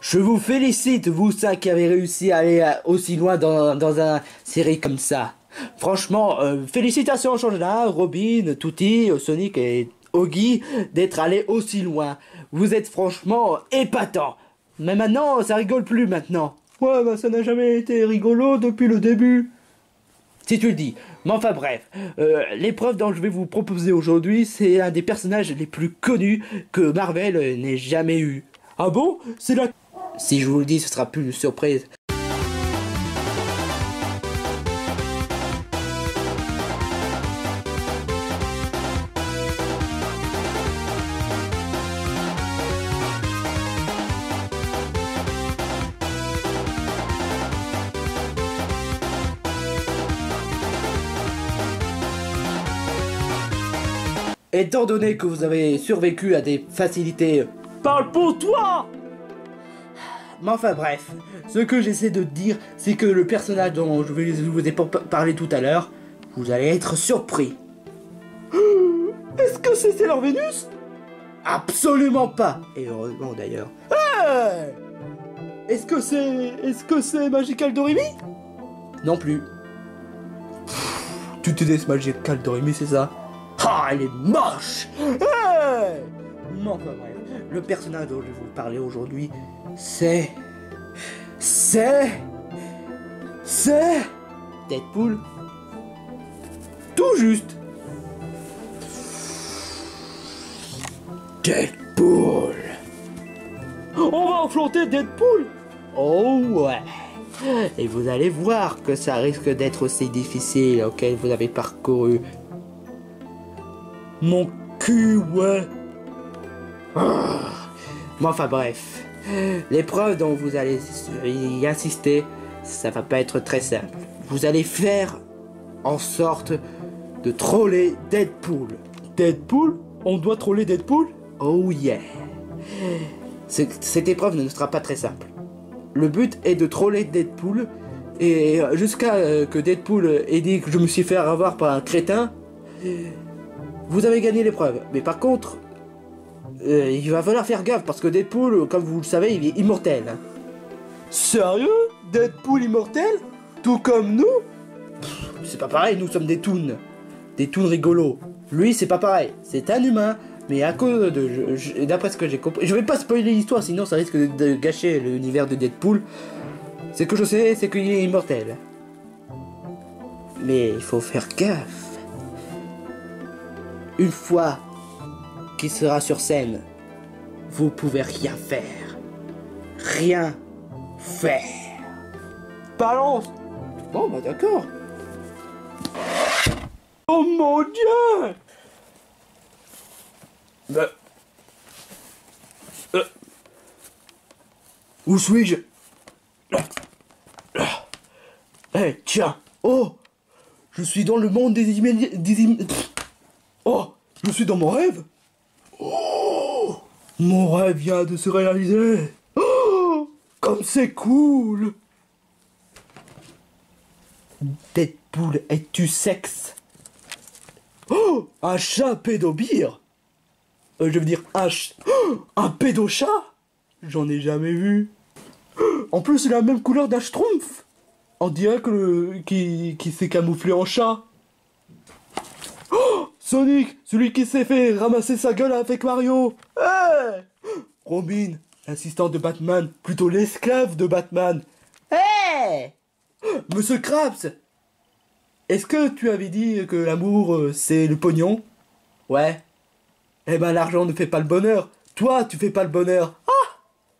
Je vous félicite, vous ça qui avez réussi à aller aussi loin dans une série comme ça. Franchement, félicitations Changeling, Robin, Tutti, Sonic et Oggy d'être allés aussi loin. Vous êtes franchement épatants. Mais maintenant, ça rigole plus maintenant. Ouais, bah ça n'a jamais été rigolo depuis le début. Si tu le dis. Mais enfin bref, l'épreuve dont je vais vous proposer aujourd'hui, c'est un des personnages les plus connus que Marvel n'ait jamais eu. Ah bon? C'est la... Si je vous le dis, ce sera plus une surprise. Étant donné que vous avez survécu à des facilités... Parle pour toi! Mais enfin bref, ce que j'essaie de dire, c'est que le personnage dont je vous ai parlé tout à l'heure, vous allez être surpris. Est-ce que c'est Sailor Vénus? Absolument pas! Et heureusement d'ailleurs. Hey! Est-ce que c'est Magical Doremi? Non plus. Tu te dis Magical Doremi, c'est ça? Ah, elle est moche! Hey! Mais enfin bref, le personnage dont je vais vous parler aujourd'hui, c'est Deadpool. Tout juste. Deadpool. On va affronter Deadpool. Oh ouais. Et vous allez voir que ça risque d'être aussi difficile auquel vous avez parcouru. Mon cul, ouais. Mais enfin bref, l'épreuve dont vous allez y assister, ça va pas être très simple. Vous allez faire en sorte de troller Deadpool. Deadpool? On doit troller Deadpool? Oh yeah. Cette épreuve ne sera pas très simple. Le but est de troller Deadpool et jusqu'à que Deadpool ait dit que je me suis fait avoir par un crétin. Vous avez gagné l'épreuve, mais par contre, il va falloir faire gaffe parce que Deadpool, comme vous le savez, il est immortel. Sérieux? Deadpool immortel? Tout comme nous? C'est pas pareil, nous sommes des toons. Des toons rigolos. Lui, c'est pas pareil. C'est un humain, mais à cause de... D'après ce que j'ai compris... Je vais pas spoiler l'histoire, sinon ça risque de gâcher l'univers de Deadpool. Ce que je sais, c'est qu'il est immortel. Mais il faut faire gaffe. Une fois qu'il sera sur scène, vous pouvez rien faire. Rien faire. Balance! Bon, bah d'accord. Oh mon Dieu! Où suis-je? Eh, tiens! Oh! Je suis dans le monde Oh! Je suis dans mon rêve! Oh! Mon rêve vient de se réaliser! Oh! Comme c'est cool! Deadpool, es-tu sexe? Oh! Un chat pédobire! Je veux dire, un pédochat? J'en ai jamais vu. En plus, il a la même couleur d'un schtroumpf. On dirait que qui s'est camouflé en chat. Oh! Sonic, celui qui s'est fait ramasser sa gueule avec Mario. Hey! Robin, l'assistant de Batman, plutôt l'esclave de Batman. Hey! Monsieur Krabs, est-ce que tu avais dit que l'amour, c'est le pognon? Ouais. Eh ben, l'argent ne fait pas le bonheur. Toi, tu fais pas le bonheur. Ah!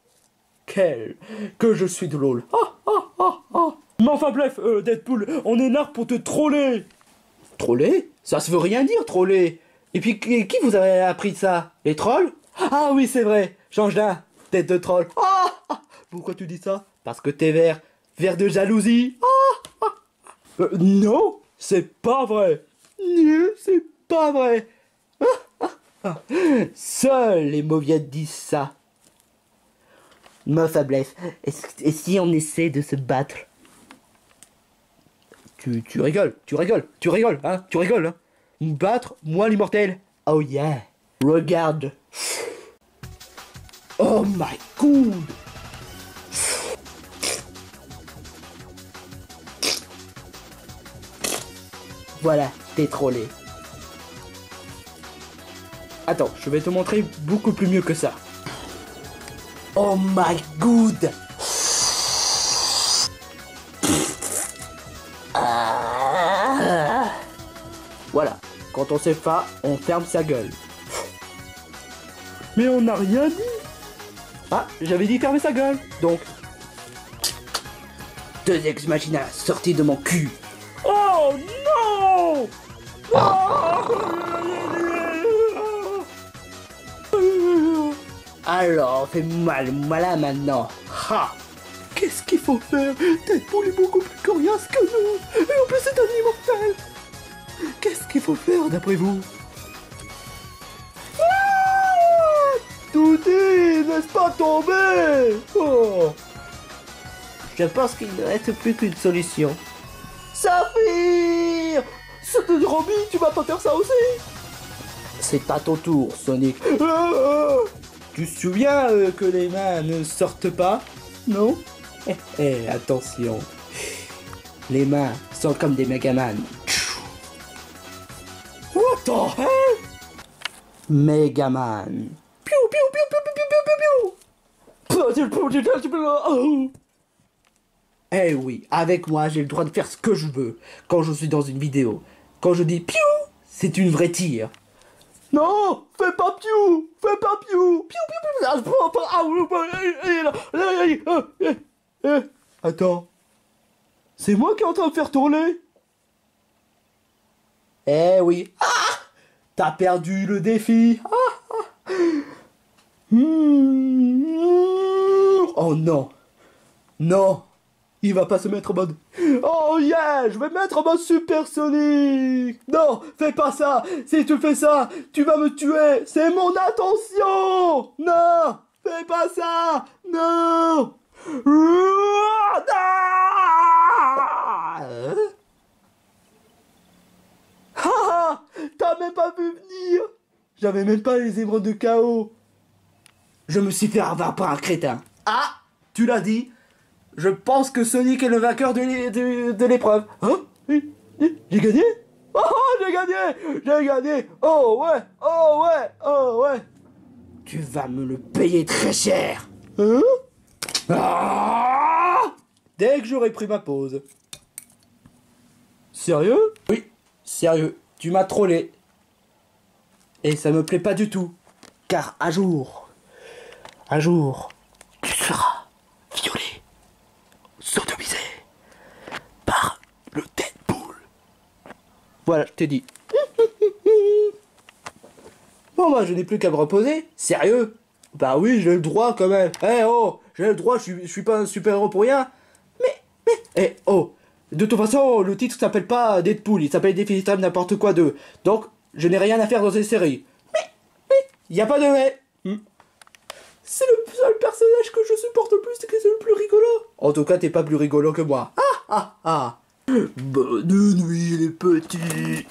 Que je suis drôle. Ah, ah, ah, ah. Mais enfin bref, Deadpool, on est là pour te troller. Troller? Ça se veut rien dire, troller. Et puis, qui vous avait appris ça? Les trolls? Ah oui, c'est vrai. Change d'un, tête de troll. Ah, ah. Pourquoi tu dis ça? Parce que t'es vert. Vert de jalousie. Ah, ah. Non, c'est pas vrai. Non, c'est pas vrai. Ah, ah, ah. Seuls les mauviettes disent ça. Ma faiblesse. Et si on essaie de se battre? Tu rigoles, hein, hein. Me battre, moi l'immortel. Oh yeah. Regarde. Oh my god. Voilà, t'es trollé. Attends, je vais te montrer beaucoup plus mieux que ça. Oh my god! Voilà, quand on sait pas, on ferme sa gueule. Mais on n'a rien dit. Ah, j'avais dit fermer sa gueule. Donc, 2 ex machina sortis de mon cul. Oh non! Alors, fais mal, malin maintenant. Ha! Qu'est-ce qu'il faut faire? Deadpool est beaucoup plus coriace que nous. Et en plus, c'est un immortel. Qu'est-ce qu'il faut faire d'après vous? Tout dit, laisse pas tomber. Oh. Je pense qu'il ne reste plus qu'une solution. Saphir! C'était Robbie, tu vas pas faire ça aussi? C'est à ton tour, Sonic. Tu te souviens que les mains ne sortent pas? Non? Attention. Les mains sont comme des Megaman. What the hell? Megaman. Piou, piou, piou, piou, piou, piou, piou, piou. Eh oui, avec moi, j'ai le droit de faire ce que je veux quand je suis dans une vidéo. Quand je dis piou, c'est une vraie tire. Non, fais pas piou, fais pas piou. Piou, piou, piou. Attends. C'est moi qui est en train de faire tourner. Eh oui. Ah, t'as perdu le défi. Oh non. Non. Il va pas se mettre en mode... Oh yeah, je vais me mettre en mode supersonique. Non, fais pas ça. Si tu fais ça, tu vas me tuer. C'est mon intention. Non, fais pas ça. Non. Haha, t'as même pas vu venir. J'avais même pas les émeraudes de chaos. Je me suis fait avoir par un crétin. Ah, tu l'as dit. Je pense que Sonic est le vainqueur de l'épreuve. Hein? J'ai gagné? Oh, j'ai gagné! J'ai gagné! Oh ouais! Oh ouais! Oh ouais! Tu vas me le payer très cher! Hein? Ah! Dès que j'aurai pris ma pause. Sérieux? Oui, sérieux. Tu m'as trollé. Et ça me plaît pas du tout. Car un jour, tu seras violé. Sodomisé par le Deadpool. Voilà, je t'ai dit. Bon, bah, je n'ai plus qu'à me reposer. Sérieux? Bah oui, j'ai le droit quand même. Eh oh, j'ai le droit, je suis pas un super-héros pour rien. Eh oh, de toute façon, le titre s'appelle pas Deadpool, il s'appelle définitivement n'importe quoi 2. Donc, je n'ai rien à faire dans cette série. Mais, y a pas de mais. C'est le seul personnage que je supporte le plus et que c'est le plus rigolo. En tout cas, t'es pas plus rigolo que moi. Bonne nuit, les petits.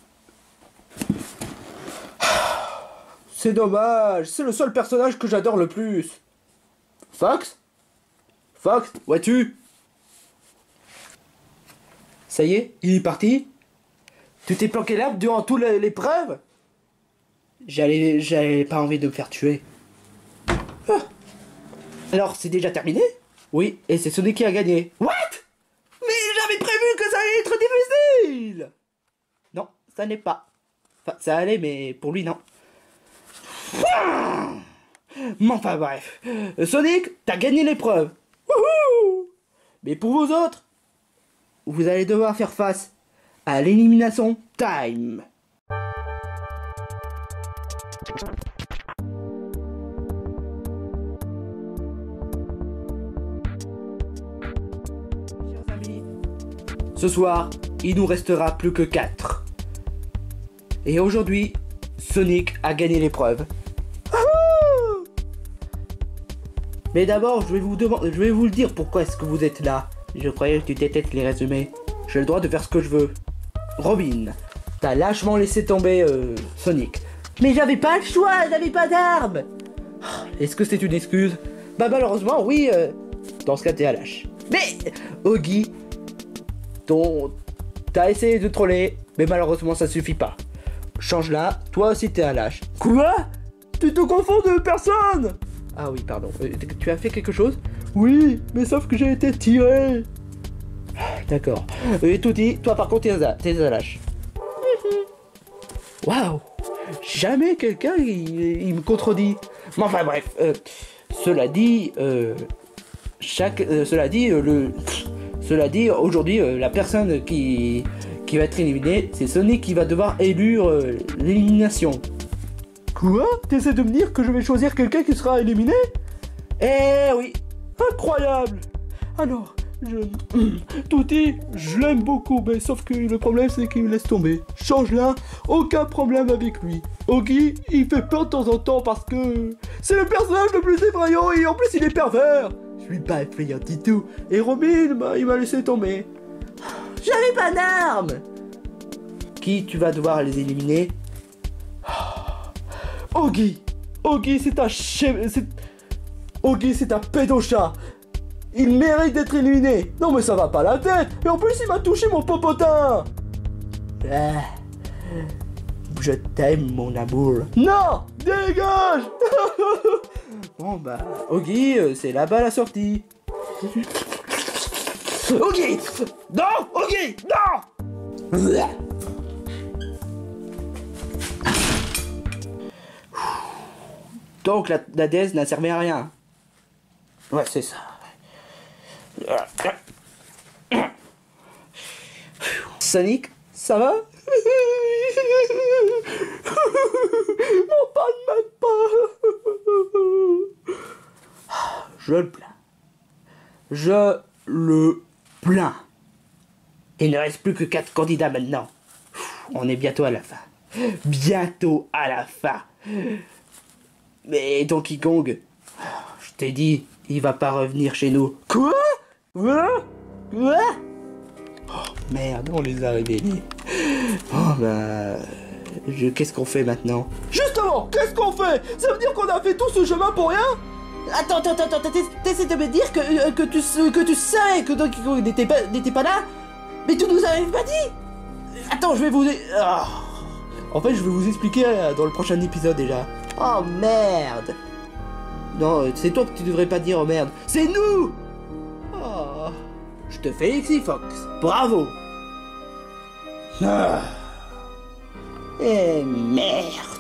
C'est dommage, c'est le seul personnage que j'adore le plus. Fox? Fox, vois-tu? Ça y est, il est parti? Tu t'es planqué là durant toute l'épreuve? J'avais pas envie de me faire tuer. Alors, c'est déjà terminé? Oui, et c'est Sonic qui a gagné. What? Mais j'avais prévu que ça allait être difficile! Non, ça n'est pas. Enfin, ça allait, mais pour lui, non. Mais enfin, bref. Sonic, t'as gagné l'épreuve. Wouhou! Mais pour vous autres, vous allez devoir faire face à l'élimination time. Ce soir, il nous restera plus que 4. Et aujourd'hui, Sonic a gagné l'épreuve. Mais d'abord, je vais vous le dire pourquoi est-ce que vous êtes là. Je croyais que tu détestes les résumés. J'ai le droit de faire ce que je veux. Robin, t'as lâchement laissé tomber Sonic. Mais j'avais pas le choix, j'avais pas d'armes. Est-ce que c'est une excuse? Bah malheureusement, oui. Dans ce cas, t'es à lâche. Mais, Oggy, t'as essayé de troller, Mais malheureusement, ça suffit pas. Change-la, toi aussi t'es un lâche. Quoi? Tu te confonds de personne! Ah oui, pardon. Tu as fait quelque chose? Oui, mais sauf que j'ai été tiré. D'accord. Et Tutti, toi par contre, t'es un lâche. Waouh! Jamais quelqu'un il me contredit. Mais enfin bref. Cela dit, aujourd'hui, la personne qui va être éliminée, c'est Sonic qui va devoir élire l'élimination. Quoi? T'essaies de me dire que je vais choisir quelqu'un qui sera éliminé? Eh oui! Incroyable! Alors, Tutti, je l'aime beaucoup, mais sauf que le problème c'est qu'il me laisse tomber. Change-la, aucun problème avec lui. Oggy, il fait peur de temps en temps parce que c'est le personnage le plus effrayant et en plus il est pervers. Je suis pas effrayant du tout. Et Robin, il m'a laissé tomber. J'avais pas d'arme. Qui tu vas devoir les éliminer? Oggy, c'est un Oggy, c'est un pédochat. Il mérite d'être éliminé. Non mais ça va pas la tête. Et en plus il m'a touché mon popotin. Je t'aime mon amour. Non, dégage. Bon bah, Oggy, c'est là-bas la sortie. Oggy. Non, Oggy, non. Donc la déesse n'a servi à rien. Ouais, c'est ça. Sonic, ça va? Mon pas ne m'aime pas. Je le plains. Je le plains. Il ne reste plus que 4 candidats maintenant. On est bientôt à la fin. Bientôt à la fin. Mais Donkey Kong, je t'ai dit, il va pas revenir chez nous. Quoi? Quoi? Oh merde, on les a révélés. Oh bah... Qu'est-ce qu'on fait maintenant? Justement, qu'est-ce qu'on fait? Ça veut dire qu'on a fait tout ce chemin pour rien? Attends, t'essaies de me dire que tu savais que Donkey Kong n'était pas là? Mais tu nous avais pas dit? Attends, je vais vous... En fait, je vais vous expliquer dans le prochain épisode déjà. Oh merde! Non, c'est toi que tu devrais pas dire oh merde. C'est nous! Oh, je te félicite, Fox. Bravo! Et merde!